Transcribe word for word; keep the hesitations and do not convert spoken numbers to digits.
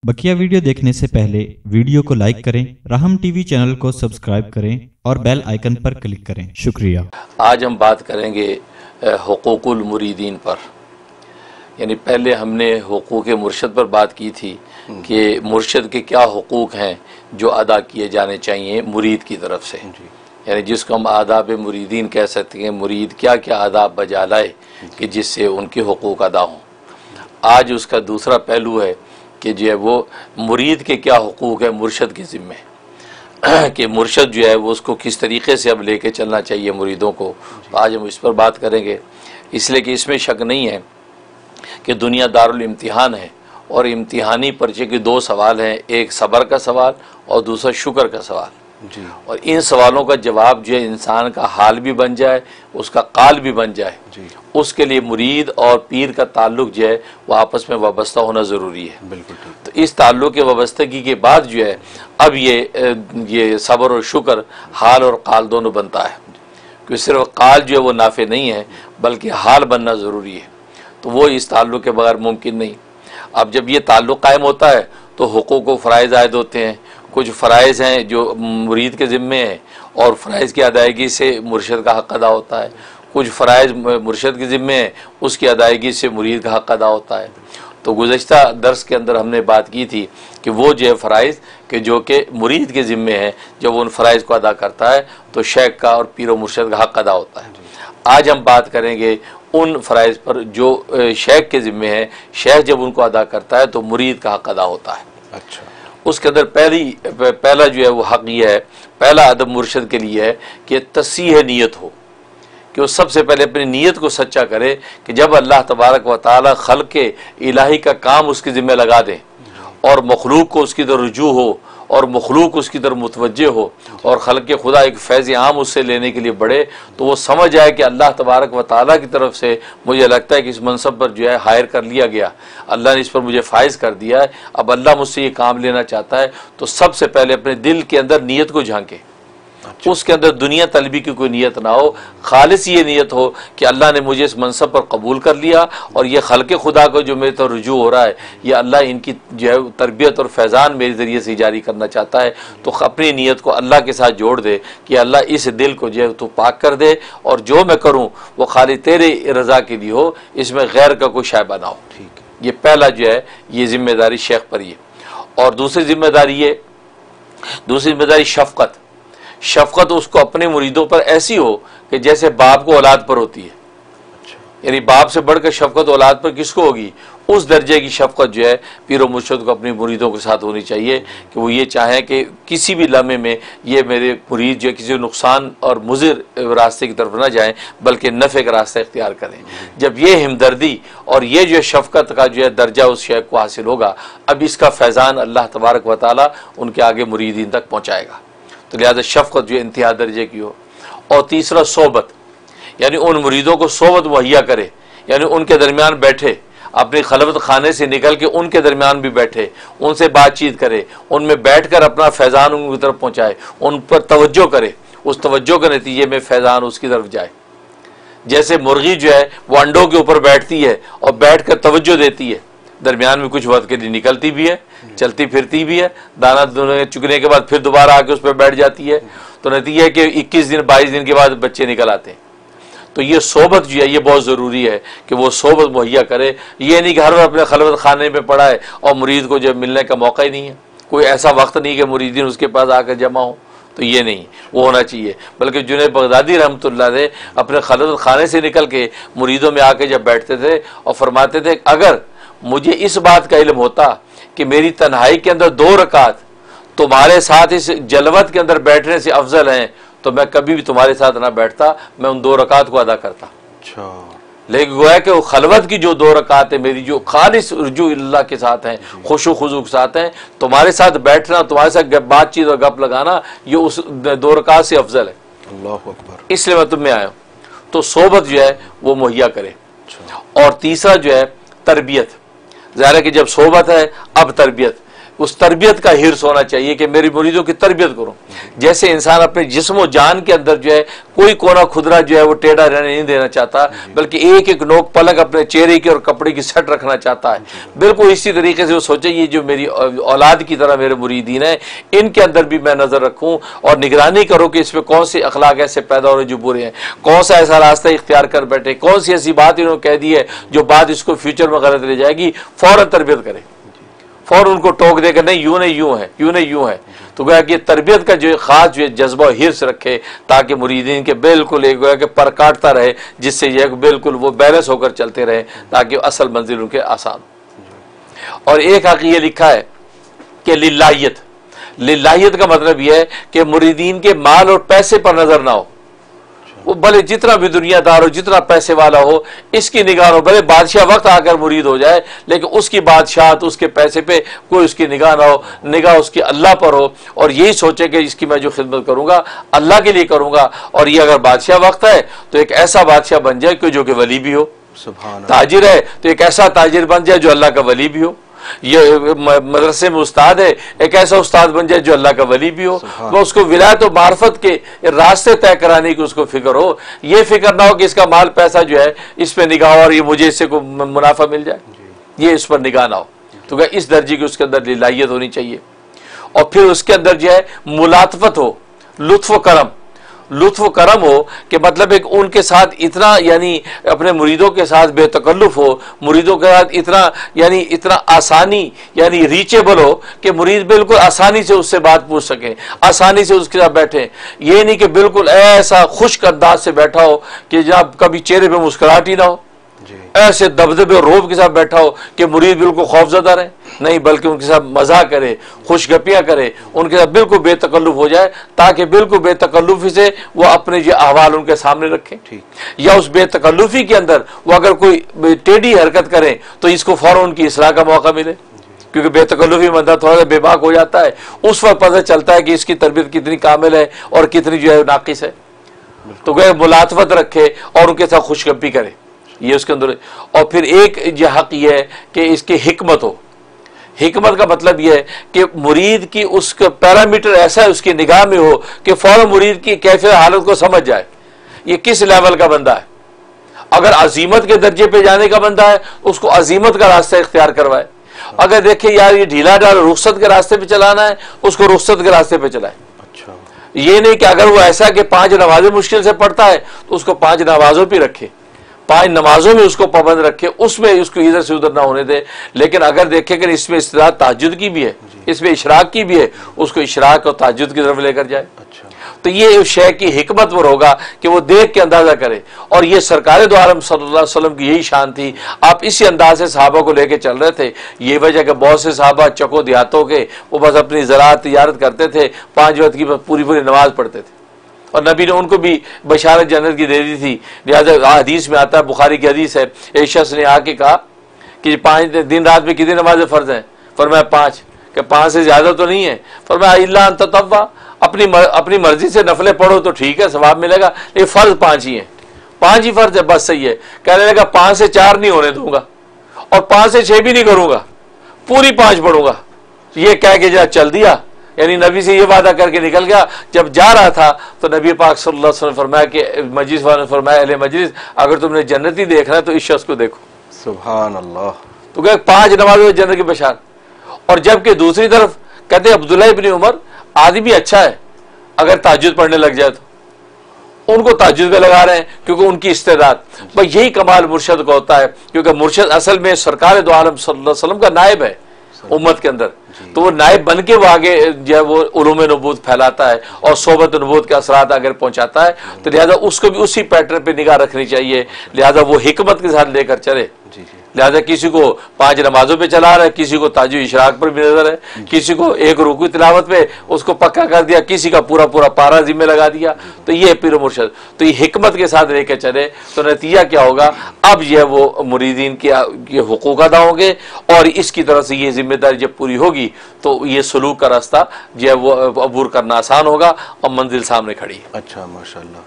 बकिया video देखने से पहले वीडियो को लाइक करें, राहम टीवी चैनल को सब्सक्राइब करें और बेल आइकन पर क्लिक करें। शुक्रिया। आज हम बात करेंगे हुकूकुल मुरीदीन पर। यानी पहले हमने हुकूक मुर्शद पर बात की थी कि मुर्शद के क्या हुकूक हैं जो अदा किए जाने चाहिए मुरीद की तरफ से, यानी जिसको हम आदाब मुरीदीन कह सकते हैं। मुरीद क्या क्या आदाब बजा लाए कि जिससे उनके हुकूक अदा हों। आज उसका दूसरा पहलू है कि जो है वो मुरीद के क्या हुकूक है मुर्शद के ज़िम्मे, कि मुर्शद जो है वो उसको किस तरीक़े से अब लेके चलना चाहिए मुरीदों को। तो आज हम इस पर बात करेंगे, इसलिए कि इसमें शक नहीं है कि दुनिया दारुल इम्तिहान है और इम्तिहानी पर्चे के दो सवाल हैं, एक सब्र का सवाल और दूसरा शुक्र का सवाल जी। और इन सवालों का जवाब जो है इंसान का हाल भी बन जाए, उसका काल भी बन जाए जी। उसके लिए मुरीद और पीर का ताल्लुक जो है वो आपस में वाबस्ता होना ज़रूरी है। बिल्कुल। तो इस ताल्लुक के वाबस्तगी के बाद जो है अब ये ये सब्र और शुक्र हाल और काल दोनों बनता है, क्योंकि सिर्फ काल जो है वो नाफे नहीं है बल्कि हाल बनना ज़रूरी है। तो वो इस ताल्लुक के बगैर मुमकिन नहीं। अब जब ये ताल्लुक कायम होता है तो हुकूक व फ़राइज़ आयद होते हैं। कुछ फ़राइज़ हैं जो मुरीद के ज़िम्मे हैं और फ़राइज़ की अदायगी से मुर्शद का हक़ अदा होता है। कुछ फ़राइज़ मुर्शद के ज़िम्मे हैं, उसकी अदायगी से मुरीद का हक़ अदा होता है। तो गुज़श्ता दर्स के अंदर हमने बात की थी कि वो जो है फ़राइज़ कि जो कि मुरीद के ज़िम्मे हैं, जब उन फ़राइज़ को अदा करता है तो शेख का और पीर व मुर्शद का हक़ अदा होता है। आज हम बात करेंगे उन फ़राइज़ पर जो शेख के ज़िम्मे हैं। शेख जब उनको अदा करता है तो मुरीद का हक़ अदा होता है। अच्छा। उसके अंदर पहली पहला जो है वो हक़ ये है, पहला अदब मुर्शद के लिए है कि तसीह नीयत हो, कि वो सबसे पहले अपनी नीयत को सच्चा करे कि जब अल्लाह तबारक व तआला खल्क़ के इलाही का काम उसके ज़िम्मे लगा दें और मखलूक को उसकी तरफ रुजू हो और मखलूक उसकी तरफ मुतवज्जे हो और खल्क़ खुदा एक फैज़ आम उससे लेने के लिए बढ़े, तो वो समझ आए कि अल्लाह तबारक व तआला की तरफ से मुझे लगता है कि इस मनसब पर जो है हायर कर लिया गया, अल्लाह ने इस पर मुझे फ़ाइज़ कर दिया है, अब अल्लाह मुझसे ये काम लेना चाहता है। तो सबसे पहले अपने दिल के अंदर नीयत को झांके। अच्छा। उसके अंदर दुनिया तलबी की कोई नीयत ना हो, खालिस ये नीयत हो कि अल्लाह ने मुझे इस मनसब पर कबूल कर लिया और ये खल्क़ खुदा को जो मेरे तो रुजू हो रहा है, ये अल्लाह इनकी जो है तरबियत और फैज़ान मेरे ज़रिए से जारी करना चाहता है। तो अपनी नीयत को अल्लाह के साथ जोड़ दे कि अल्लाह इस दिल को जो है तो पाक कर दे और जो मैं करूँ वो खाली तेरे रज़ा के लिए हो, इसमें गैर का कोई शायबा ना हो। ठीक है। ये पहला जो है ये ज़िम्मेदारी शेख पर ही। और दूसरी ज़िम्मेदारी ये दूसरी ज़िम्मेदारी शफ़क़त। शफ़क़त उसको अपने मुरीदों पर ऐसी हो कि जैसे बाप को औलाद पर होती है। अच्छा। यानी बाप से बढ़कर शफ़क़त औलाद पर किसको होगी? उस दर्जे की शफ़क़त जो है पीर व मुर्शद को अपनी मुरीदों के साथ होनी चाहिए कि वो ये चाहें कि किसी भी लम्हे में ये मेरे मुरीद जो है किसी नुकसान और मुज़िर रास्ते की तरफ ना जाएं बल्कि नफ़े का रास्ता इख्तियार करें। जब ये हमदर्दी और ये जो शफ़क़त का जो है दर्जा उस शेख को हासिल होगा, अब इसका फैज़ान अल्लाह तबारक व तआला उनके आगे मुरीदीन तक पहुँचाएगा। तो लिहाजा शफ़क़त जो इंतहा दर्जे की हो। और तीसरा सोबत, यानी उन मुरीदों को सोबत मुहैया करे, यानी उनके दरमियान बैठे, अपने खलवत खाने से निकल के उनके दरमियान भी बैठे, उनसे बातचीत करे, उनमें बैठ कर अपना फैज़ान उनकी तरफ पहुँचाए, उन पर तवज्जो करे, उस तवज्जो के नतीजे में फैज़ान उसकी तरफ जाए। जैसे मुर्गी जो है वो अंडों के ऊपर बैठती है और बैठ कर तवज्जो देती है, दरमियान में कुछ वक्त के लिए निकलती भी है, चलती फिरती भी है, दाना चुगने के बाद फिर दोबारा आके उस पर बैठ जाती है। तो नतीजा है कि इक्कीस दिन बाईस दिन के बाद बच्चे निकल आते हैं। तो ये सोबत जो है ये बहुत ज़रूरी है कि वो सोबत मुहैया करे। ये नहीं कि हर वक्त अपने खलवत खाने में पड़ा है और मुरीद को जो मिलने का मौका ही नहीं है, कोई ऐसा वक्त नहीं कि मुरीदीन उसके पास आकर जमा हो, तो ये नहीं वो होना चाहिए। बल्कि जुनैद बगदादी रहमतुल्लाह अलैह अपने खलवत खाने से निकल के मुरीदों में आके जब बैठते थे और फरमाते थे, अगर मुझे इस बात का इल्म होता कि मेरी तन्हाई के अंदर दो रकात तुम्हारे साथ इस जलवत के अंदर बैठने से अफजल हैं तो मैं कभी भी तुम्हारे साथ ना बैठता, मैं उन दो रकात को अदा करता। अच्छा। लेकिन गोया कि वो खलवत की जो दो रकात है मेरी, जो खालिस रुजू अल्लाह के साथ हैं, खुशू खुजू के साथ हैं, तुम्हारे साथ बैठना, तुम्हारे साथ बातचीत और गप लगाना, ये उस दो रकात से अफजल है। अल्लाह अकबर। इसलिए मैं तुम में आया हूँ। तो सोबत जो है वो मुहैया करे। और तीसरा जो है तरबियत। ज़ाहिर है कि जब सोबत है अब तरबियत, اس تربیت کا حرص ہونا چاہیے کہ میری مریدوں کی تربیت کروں. جیسے انسان اپنے جسم و جان کے اندر جو ہے کوئی کونا خدرا جو ہے وہ ٹیڑھا رہنے نہیں دینا چاہتا, بلکہ ایک ایک نوک پلک اپنے چہرے کی اور کپڑے کی سیٹ رکھنا چاہتا ہے, بالکل اسی طریقے سے وہ سوچے یہ جو میری اولاد کی طرح میرے مریدین ہیں ان کے اندر بھی میں نظر رکھوں اور نگرانی کروں کہ اس میں کون سے اخلاق ایسے پیدا ہو رہے جو برے ہیں, کون سا ایسا راستہ اختیار کر بیٹھے, کون سی ایسی بات انہوں نے کہہ دی ہے جو بات اس کو فیوچر میں غلط لے جائے گی, فوراً تربیت کرے, فوراً ان کو ٹوک دے کر نہیں یوں نہیں یوں ہے, یوں نہیں یوں ہے. تو گویا کہ تربیت کا جو خاص جو جذبہ و حرص رکھے تاکہ مریدین کے بالکل ایک گویا کہ پر کاٹتا رہے, جس سے یہ بالکل وہ بیلنس ہو کر چلتے رہے تاکہ اصل منزل ان کے آسان. اور ایک حق یہ لکھا ہے کہ للہیت, للہیت کا مطلب یہ ہے کہ مریدین کے مال اور پیسے پر نظر نہ ہو, وہ بھلے جتنا بھی دنیا دار ہو, جتنا پیسے والا ہو, اس کی نگاہ ہو, بھلے بادشاہ وقت آ کر مرید ہو جائے لیکن اس کی بادشاہت اس کے پیسے پہ کوئی اس کی نگاہ نہ ہو, نگاہ اس کی اللہ پر ہو, اور یہی سوچے کہ اس کی میں جو خدمت کروں گا اللہ کے لیے کروں گا. اور یہ اگر بادشاہ وقت ہے تو ایک ایسا بادشاہ بن جائے کہ جو کہ ولی بھی ہو, تاجر ہے تو ایک ایسا تاجر بن جائے جو اللہ کا ولی بھی ہو, یہ مدرسے میں استاد ہے ایک ایسا استاد بن جائے جو اللہ کا ولی بھی ہو. وہ اس کو ولایت و معرفت کے راستے طے کرانے کی اس کو فکر ہو, یہ فکر نہ ہو کہ اس کا مال پیسہ جو ہے اس پہ نگاہ ہو اور یہ مجھے اس سے کوئی منافع مل جائے, یہ اس پر نگاہ نہ ہو. تو کہ اس درجے کی اس کے اندر للہیت ہونی چاہیے. اور پھر اس کے اندر جو ہے ملاطفت ہو, لطف و کرم, لطف و کرم ہو کہ مطلب ایک ان کے ساتھ اتنا یعنی اپنے مریدوں کے ساتھ بے تکلف ہو, مریدوں کے ساتھ اتنا یعنی اتنا آسانی یعنی ریچیبل ہو کہ مرید بالکل آسانی سے اس سے بات پوچھ سکیں, آسانی سے اس کے ساتھ بیٹھیں. یہ نہیں کہ بالکل ایسا خشک انداز سے بیٹھا ہو کہ جب کبھی چہرے پہ مسکراہٹ ہی نہ ہو, ایسے دبدبے اور روب کے ساتھ بیٹھا ہو کہ مرید بالکل خوف زدہ رہے, نہیں بلکہ ان کے ساتھ مزاح کرے, خوش گپیاں کرے, ان کے ساتھ بالکل بے تکلف ہو جائے تاکہ بالکل بے تکلفی سے وہ اپنے یہ احوال ان کے سامنے رکھیں. یا اس بے تکلفی کے اندر وہ اگر کوئی ٹیڑھی حرکت کریں تو اس کو فوراً ان کی اصلاح کا موقع ملے, کیونکہ بے تکلفی بندہ تھوڑا سا بے باک ہو جاتا ہے, اس وقت پتہ چلتا ہے کہ اس کی تربیت کتنی کامل ہے اور کتنی جو ہے ناقص ہے. تو کہ ملاطفت رکھے اور ان کے ساتھ خوش گپی کرے, یہ اس کے اندر. اور پھر ایک یہ حق یہ ہے کہ اس کی حکمت ہو. حکمت کا مطلب یہ ہے کہ مرید کی اس کا پیرامیٹر ایسا ہے اس کی نگاہ میں ہو کہ فوراً مرید کی کیفیت حالت کو سمجھ جائے یہ کس لیول کا بندہ ہے. اگر عظیمت کے درجے پہ جانے کا بندہ ہے اس کو عظیمت کا راستہ اختیار کروائے. اگر دیکھیں یار یہ ڈھیلا ڈال رخصت کے راستے پہ چلانا ہے اس کو رخصت کے راستے پہ چلائے. یہ نہیں کہ اگر وہ ایسا کہ پانچ نمازیں مشکل سے پڑھتا ہے تو اس کو پانچ نمازوں پہ رکھے, پانچ نمازوں میں اس کو پابند رکھے, اس میں اس کو ادھر سے ادھر نہ ہونے دے. لیکن اگر دیکھیں کہ اس میں استطاعت تہجد کی بھی ہے, اس میں اشراق کی بھی ہے, اس کو اشراق اور تہجد کی طرف لے کر جائے. تو یہ اس شے کی حکمت پر ہوگا کہ وہ دیکھ کے اندازہ کرے. اور یہ سرکار دو عالم صلی اللہ علیہ وسلم کی یہی شان تھی, آپ اسی انداز سے صحابہ کو لے کے چل رہے تھے. یہ وجہ کہ بہت سے صحابہ چکو دیہاتوں کے وہ بس اپنی زراعت تجارت کرتے تھے, پانچ وقت کی پوری پوری نماز پڑھتے تھے, اور نبی نے ان کو بھی بشارت جنت کی دے دی تھی. لہٰذا حدیث میں آتا ہے, بخاری کی حدیث ہے, ایک شخص نے آ کے کہا کہ پانچ دن رات میں کتنی نمازیں فرض ہیں؟ فرمایا پانچ. کہ پانچ سے زیادہ تو نہیں ہے؟ فرمایا الا ان تطوع, اپنی اپنی مرضی سے نفلیں پڑھو تو ٹھیک ہے ثواب ملے گا, لیکن فرض پانچ ہی ہیں, پانچ ہی فرض ہے بس صحیح ہے. کہنے لگا پانچ سے چار نہیں ہونے دوں گا اور پانچ سے چھ بھی نہیں کروں گا, پوری پانچ پڑھوں گا. یہ کہہ کے جا چل دیا, یعنی نبی سے یہ وعدہ کر کے نکل گیا. جب جا رہا تھا تو نبی پاک صلی اللہ علیہ وسلم فرمایا کہ مجلس والوں نے فرمایا اہل مجلس اگر تم نے جنتی دیکھنا ہے تو اس شخص کو دیکھو. سبحان اللہ. تو کہ پانچ نمازوں جنت کی بشار. اور جبکہ دوسری طرف کہتے عبداللہ ابن عمر آدمی اچھا ہے, اگر تہجد پڑھنے لگ جائے تو ان کو تہجد پہ لگا رہے ہیں کیونکہ ان کی استعداد. بھائی یہی کمال مرشد کو ہوتا ہے, کیونکہ مرشد اصل میں سرکار دو عالم صلی اللہ علیہ وسلم کا نائب ہے امت کے اندر. تو وہ نائب بن کے وہ آگے جو ہے وہ علوم نبوت پھیلاتا ہے اور صحبت نبوت کے اثرات آگے پہنچاتا ہے. تو لہٰذا اس کو بھی اسی پیٹرن پہ نگاہ رکھنی چاہیے, لہٰذا وہ حکمت کے ساتھ لے کر چلے. لہٰذا کسی کو پانچ نمازوں پہ چلا رہا ہے, کسی کو تاجو اشراق پر بھی نظر ہے, کسی کو ایک رکوع تلاوت پہ اس کو پکا کر دیا, کسی کا پورا پورا پارا ذمہ لگا دیا. تو یہ پیر و مرشد, تو یہ حکمت کے ساتھ لے کے چلے تو نتیجہ کیا ہوگا؟ اب یہ وہ مریدین کے حقوق ادا ہوں گے, اور اس کی طرف سے یہ ذمہ داری جب پوری ہوگی تو یہ سلوک کا راستہ جو ہے وہ عبور کرنا آسان ہوگا اور منزل سامنے کھڑی ہے. اچھا ماشاءاللہ.